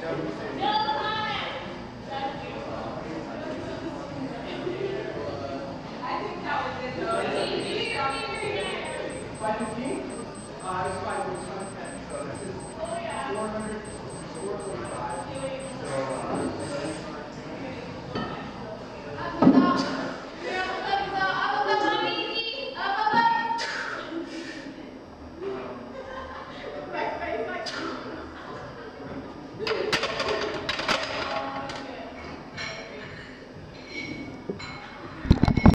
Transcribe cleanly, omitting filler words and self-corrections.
515? It's 5 weeks, 510. So this is 400.